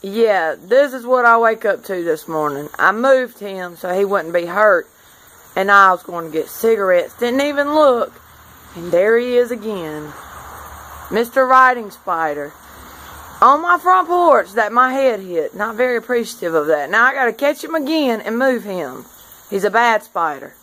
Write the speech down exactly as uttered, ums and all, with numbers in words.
Yeah, this is what I wake up to this morning. I moved him so he wouldn't be hurt, and I was going to get cigarettes. Didn't even look, and there he is again. Mister Riding Spider. On my front porch that my head hit. Not very appreciative of that. Now I gotta catch him again and move him. He's a bad spider.